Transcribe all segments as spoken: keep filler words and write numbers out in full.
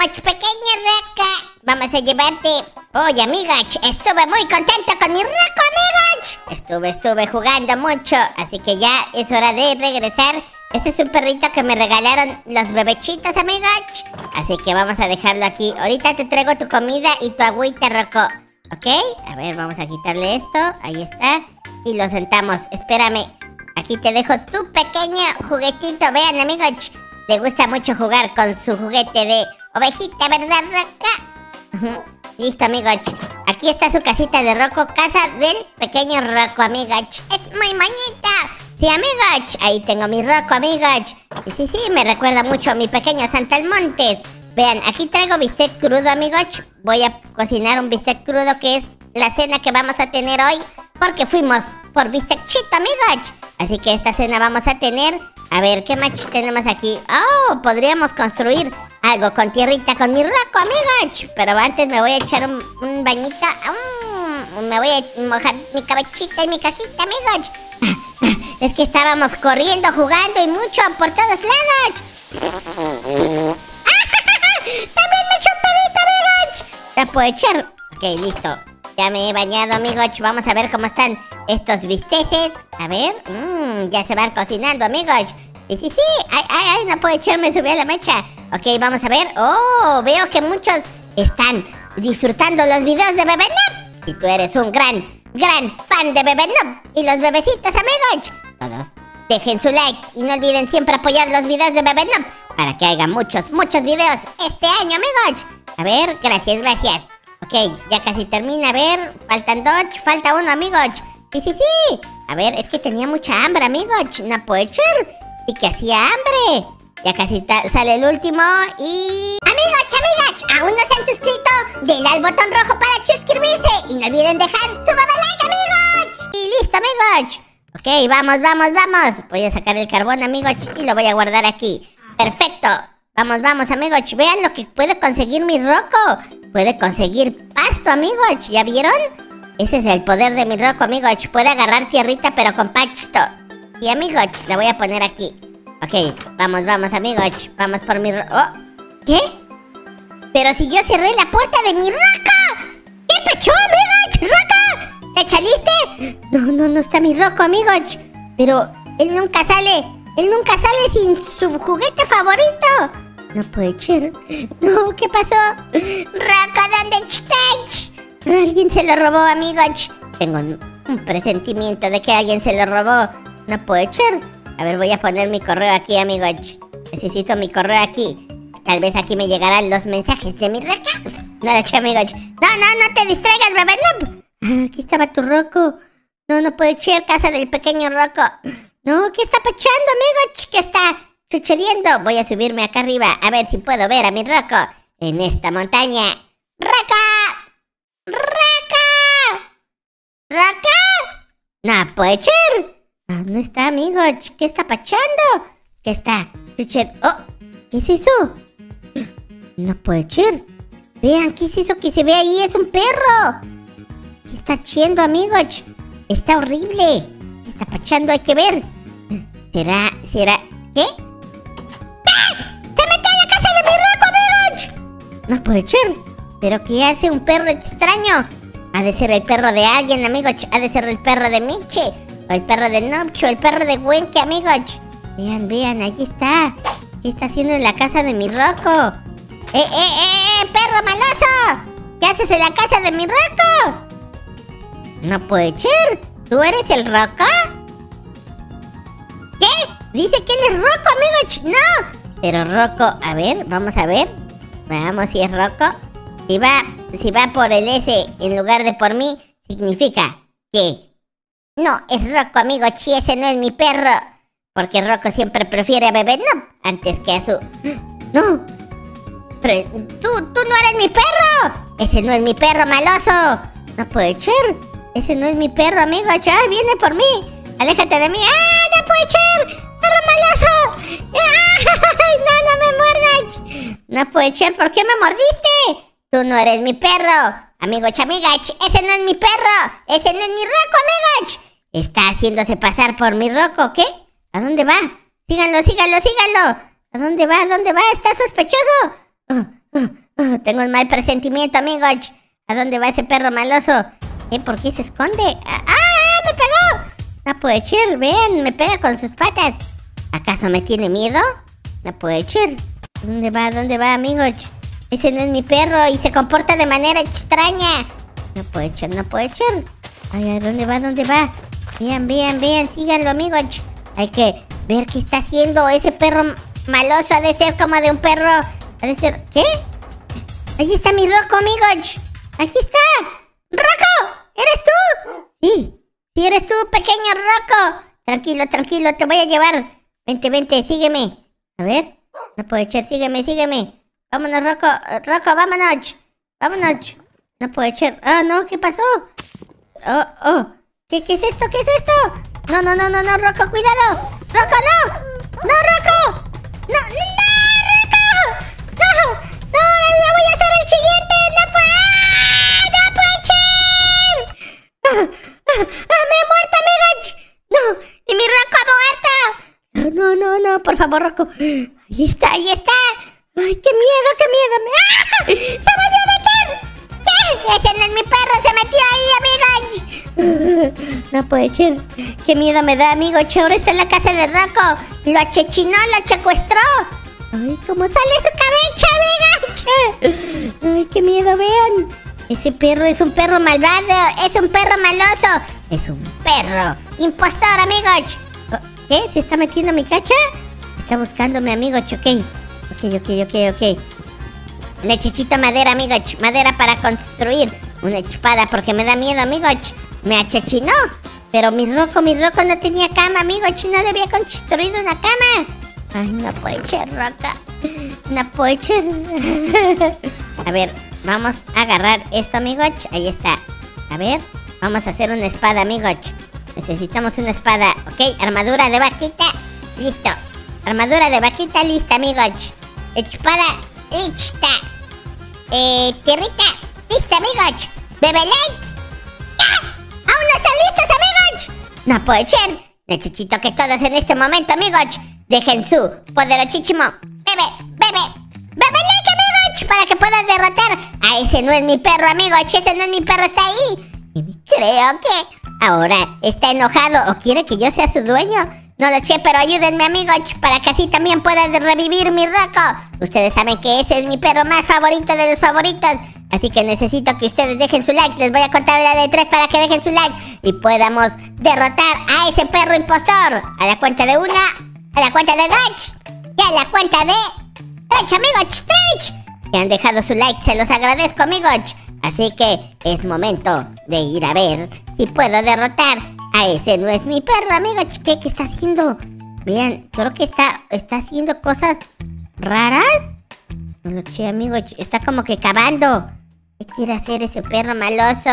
amigos, pequeña Roco. Vamos a llevarte. Oye, amigos, estuve muy contento con mi Roco, amigos. Estuve, estuve jugando mucho, así que ya es hora de regresar. Este es un perrito que me regalaron los bebechitos, amigos. Así que vamos a dejarlo aquí. Ahorita te traigo tu comida y tu agüita, Roco. ¿Ok? A ver, vamos a quitarle esto. Ahí está. Y lo sentamos. Espérame. Aquí te dejo tu pequeño juguetito. Vean, amigos. Le gusta mucho jugar con su juguete de ovejita, ¿verdad, Roco? Listo, amigos. Aquí está su casita de Roco. Casa del pequeño Roco, amigos. Es muy bonita. Sí, amigos. Ahí tengo mi Roco, amigos. Y sí, sí, me recuerda mucho a mi pequeño Saltamontes. Vean, aquí traigo bistec crudo, amigos. Voy a cocinar un bistec crudo, que es la cena que vamos a tener hoy, porque fuimos por bistecchito, amigos. Así que esta cena vamos a tener. A ver, ¿qué más tenemos aquí? Oh, podríamos construir algo con tierrita con mi Roco, amigos. Pero antes me voy a echar un, un bañito. Mm, me voy a mojar mi cabecita y mi cajita, amigos. Es que estábamos corriendo, jugando y mucho por todos lados. ¡También me eché un pedito, amigos! ¿La puedo echar? Ok, listo. Ya me he bañado, amigos. Vamos a ver cómo están estos bisteces. A ver. Mmm, ya se van cocinando, amigos. Y sí, sí. Ay, ay, ay, no puedo echarme, subí a la mecha. Ok, vamos a ver. Oh, veo que muchos están disfrutando los videos de Bebe Noob. Y tú eres un gran, gran fan de Bebe Noob. Y los bebecitos, amigos. Todos dejen su like y no olviden siempre apoyar los videos de Bebe Noob para que haya muchos, muchos videos este año, amigos. A ver, gracias, gracias. Ok, ya casi termina. A ver, faltan dos, falta uno, amigos. Sí, sí, sí. A ver, es que tenía mucha hambre, amigos. No puedo echar. Y que hacía hambre. Ya casi sale el último y... Amigos, amigas, aún no se han suscrito, denle al botón rojo para suscribirse. Y no olviden dejar su like, amigos. Y listo, amigos. Ok, vamos, vamos, vamos. Voy a sacar el carbón, amigos, y lo voy a guardar aquí. Perfecto. Vamos, vamos, amigos. Vean lo que puede conseguir mi Roco. Puede conseguir pasto, amigos. ¿Ya vieron? Ese es el poder de mi Roco, amigos. Puede agarrar tierrita, pero con pasto. Y, amigos, la voy a poner aquí. Ok, vamos, vamos, amigos. Vamos por mi Roco. Oh, ¿qué? Pero si yo cerré la puerta de mi Roco. ¿Qué pecho, amigos? ¿Roco? ¿Te chaliste? No, no, no está mi Roco, amigos. Pero él nunca sale. Él nunca sale sin su juguete favorito. No puede ser. No, ¿qué pasó? Roco, ¿dónde estás? Alguien se lo robó, amigos. Tengo un, un presentimiento de que alguien se lo robó. No puede ser. A ver, voy a poner mi correo aquí, amigos. Necesito mi correo aquí. Tal vez aquí me llegarán los mensajes de mi Roco. No lo eché, amigos. No, no, no te distraigas, Bebe Noob. Ah, aquí estaba tu Roco. No, no puede ser, casa del pequeño Roco. No, ¿qué está pachando, amigos? ¿Qué está sucediendo? Voy a subirme acá arriba a ver si puedo ver a mi Roco en esta montaña. ¡Roco! ¡Roco! ¿Roco? No puede ser. Ah, no está, amigos. ¿Qué está pachando? ¿Qué está sucediendo? Oh, ¿qué es eso? No puede ser. Vean, ¿qué es eso que se ve ahí? Es un perro. ¿Qué está haciendo, amigos? Está horrible. ¿Qué está pachando? Hay que ver. ¿Será? ¿Será? ¿Qué? ¡Ah! ¡Se metió en la casa de mi Roco, amigos! No puede ser. ¿Pero qué hace un perro extraño? Ha de ser el perro de alguien, amigos. Ha de ser el perro de Michi. O el perro de Nopcho. El perro de Wenke, amigos. Vean, vean, allí está. ¿Qué está haciendo en la casa de mi Roco? ¡Eh, eh, eh, eh! ¡Perro maloso! ¿Qué haces en la casa de mi Roco? No puede ser. ¿Tú eres el Roco? ¿Qué? Dice que él es Roco, amigos. ¡No! Pero Roco, a ver, vamos a ver. Veamos si es Roco. Si va, si va por el S en lugar de por mí, significa que no es Roco, amigos. Si ese no es mi perro. Porque Roco siempre prefiere a Bebe Noob antes que a su... ¡No! Pero tú, tú no eres mi perro. Ese no es mi perro maloso. No puede ser. Ese no es mi perro, amigos. ¡Ay, viene por mí! ¡Aléjate de mí! ¡Ah, no puede ser! ¡Perro maloso! ¡Ay, no, no me muerdas! No puede ser. ¿Por qué me mordiste? Tú no eres mi perro. Amigos, amigas, ese no es mi perro. Ese no es mi Roco, amigos. Está haciéndose pasar por mi Roco. ¿Qué? ¿A dónde va? Síganlo, síganlo, síganlo. ¿A dónde va? ¿A dónde va? ¿Está sospechoso? Oh, oh. tengo un mal presentimiento, amigos. ¿A dónde va ese perro maloso? ¿Eh? ¿Por qué se esconde? ¡Ah! ah ¡Me pegó! No puede ser, vean, me pega con sus patas. ¿Acaso me tiene miedo? No puede ser. ¿Dónde va? ¿Dónde va, amigos? Ese no es mi perro y se comporta de manera extraña. No puede ser, no puede ser. Ay, ay, ¿dónde va? ¿Dónde va? Vean, vean, vean, síganlo, amigos. Hay que ver qué está haciendo ese perro maloso. Ha de ser como de un perro. Ha de ser... ¿Qué? Ahí está mi Rocco, amigos. Aquí está. ¡Rocco! ¿Eres tú? Sí, sí eres tú, pequeño Rocco. Tranquilo, tranquilo, te voy a llevar. Vente, vente, sígueme. A ver, no puede ser, sígueme, sígueme. Vámonos, Rocco, Rocco, vámonos. Vámonos. No puede ser. Ah, no, ¿qué pasó? Oh, oh. ¿Qué, ¿Qué es esto? ¿Qué es esto? No, no, no, no, no, Rocco, cuidado. Rocco, no. No, Rocco. No, no, no, Rocco. No, no, no voy a ser el siguiente. No puede, ¡ah! No puede ser. Ah, ah, ah, me he muerto, amigos. No, y mi Rocco ha muerto. No, no, no, por favor, Rocco. Ahí está, ahí está. Ay, qué miedo, qué miedo. ¡Ah! ¡Se volvió a meter! ¿Qué? Ese no es mi perro, se metió ahí, amigos. No puede ser. Qué miedo me da, amigo. Ahora está en la casa de Rocco. Lo achechinó, lo secuestró. Ay, cómo sale su cabeza, amigos. Ay, qué miedo, vean. Ese perro es un perro malvado. Es un perro maloso. Es un perro impostor, amigos. ¿Qué? ¿Se está metiendo mi cacha? Está buscándome, amigos. Ok. Ok, ok, ok, ok. Necesito madera, amigos. Madera para construir una espada porque me da miedo, amigos. Me achachinó. Pero mi Rocco, mi Rocco no tenía cama, amigos. No le había construido una cama. Ay, no puede ser, Rocco. No puede ser. A ver, vamos a agarrar esto, amigos. Ahí está. A ver, vamos a hacer una espada, amigos. Necesitamos una espada. Ok, armadura de vaquita. Listo. Armadura de vaquita lista, amigos. Espada lista. Eh, tierrita lista, amigos. Bebe Lights. ¡Ah! ¡Aún no están listos, amigos! No puede ser. Necesito que todos en este momento, amigos, dejen su poderosísimo Bebe, bebe, bebe Light, amigos, para que puedan derrotar a ese no es mi perro, amigos. Ese no es mi perro, está ahí. Y creo que ahora está enojado o quiere que yo sea su dueño. No lo sé, pero ayúdenme, amigos, para que así también puedan revivir mi Rocco. Ustedes saben que ese es mi perro más favorito de los favoritos. Así que necesito que ustedes dejen su like. Les voy a contar la de tres para que dejen su like y podamos derrotar a ese perro impostor. A la cuenta de una, a la cuenta de dos y a la cuenta de tres, amigos. Tres. Que han dejado su like, se los agradezco, amigos. Así que es momento de ir a ver si puedo derrotar a ese no es mi perro, amigos. ¿Qué, qué está haciendo? Vean, creo que está, está haciendo cosas raras. No lo sé, amigos. Está como que cavando. ¿Qué quiere hacer ese perro maloso?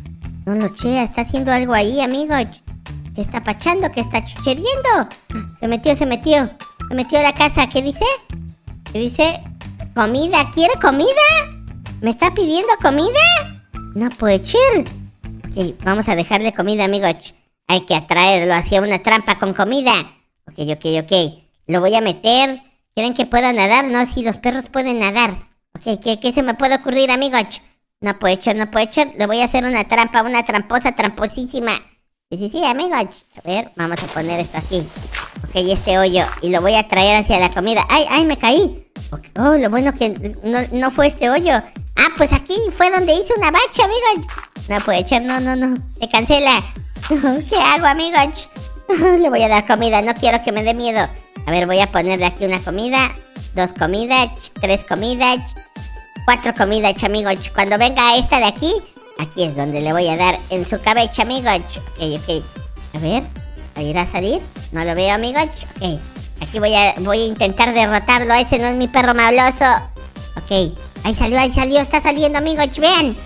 No lo sé, está haciendo algo ahí, amigos. ¿Qué está pachando? ¿Qué está sucediendo? Se metió, se metió. Se metió a la casa. ¿Qué dice? ¿Qué dice? ¿Comida? ¿Quiere comida? ¿Me está pidiendo comida? No puede ser. Ok, vamos a dejarle comida, amigos. Hay que atraerlo hacia una trampa con comida. Ok, ok, ok. Lo voy a meter. ¿Creen que pueda nadar? No, si los perros pueden nadar. Ok, ¿qué, qué se me puede ocurrir, amigos? No puede ser, no puede ser. Le voy a hacer una trampa, una tramposa, tramposísima. Sí, sí, sí, amigos. A ver, vamos a poner esto así. Ok, este hoyo. Y lo voy a traer hacia la comida. ¡Ay, ay, me caí! Okay. Oh, lo bueno que no, no fue este hoyo. Ah, pues aquí fue donde hice una bacha, amigos. No puede ser, no, no, no. Se cancela. ¿Qué hago, amigos? Le voy a dar comida, no quiero que me dé miedo. A ver, voy a ponerle aquí una comida. Dos comidas, tres comidas, cuatro comidas, amigos. Cuando venga esta de aquí, aquí es donde le voy a dar en su cabeza, amigos. Ok, ok. A ver, ¿va a ir a salir? No lo veo, amigos. Ok, aquí voy a, voy a intentar derrotarlo. Ese no es mi perro maloso. Ok, ahí salió, ahí salió. Está saliendo, amigos, vean.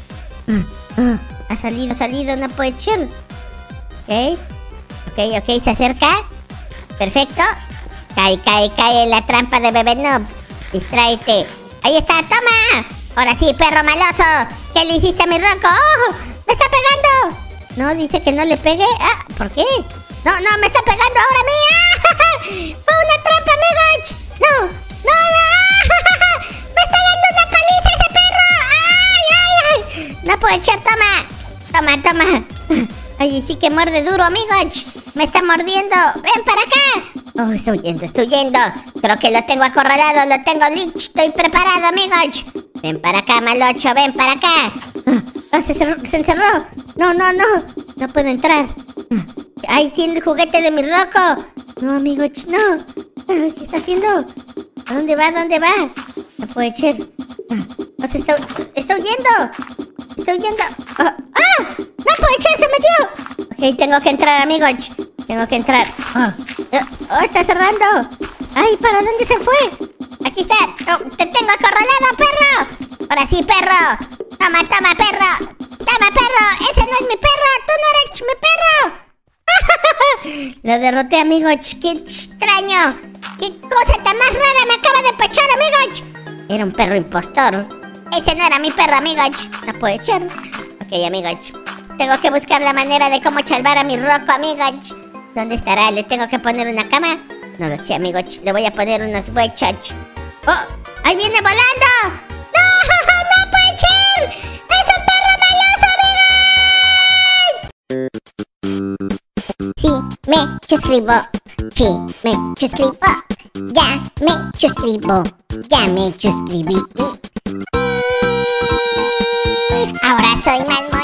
Uh, uh, ha salido, ha salido, no puede ser. Ok, ok, ok, se acerca. Perfecto. Cae, cae, cae en la trampa de Bebe Noob. Distráete. Ahí está, toma. Ahora sí, perro maloso. ¿Qué le hiciste a mi Rocco? ¡Oh! ¡Me está pegando! No, dice que no le pegue. Ah, ¿por qué? No, no, me está pegando ahora a mí. ¡Ah! ¡Fue una trampa, amigos! No, no, no. ¡Me está dando una paliza ese perro! no puede ser, toma. Toma, toma. Ay, sí que muerde duro, amigos. Me está mordiendo. Ven para acá. Oh, estoy huyendo, estoy huyendo. Creo que lo tengo acorralado, lo tengo listo. Estoy preparado, amigos. Ven para acá, malocho, ven para acá. Ah, se, cerró, se encerró. No, no, no. No puedo entrar. Ay, tiene el juguete de mi Rocco. No, amigos, no. ¿Qué está haciendo? ¿A dónde va? ¿A dónde va? No puede ser. Ah, se está, está huyendo. Está huyendo. Oh, ¡ah! ¡No puede ser! ¡Se metió! Ok, tengo que entrar, amigos. Tengo que entrar. Oh, oh, está cerrando. Ay, ¿para dónde se fue? Aquí está. Oh, te tengo acorralado, perro. Ahora sí, perro. Toma, toma, perro. Toma, perro. Ese no es mi perro. Tú no eres mi perro. Lo derroté, amigos. ¡Qué extraño! ¡Qué cosa tan más rara me acaba de pechar, amigos! Era un perro impostor. Ese no era mi perro, amigos. No puede ser. Ok, amigos. Tengo que buscar la manera de cómo salvar a mi Rocco, amigos. ¿Dónde estará? ¿Le tengo que poner una cama? No lo sé, amigos. Le voy a poner unos huechos. ¡Oh! ¡Ahí viene volando! ¡No! ¡No puede ser! ¡Es un perro maloso, amigos! Sí, me suscribo. Sí, me suscribo. Ya me suscribo. Ya me suscribí. Ahora soy más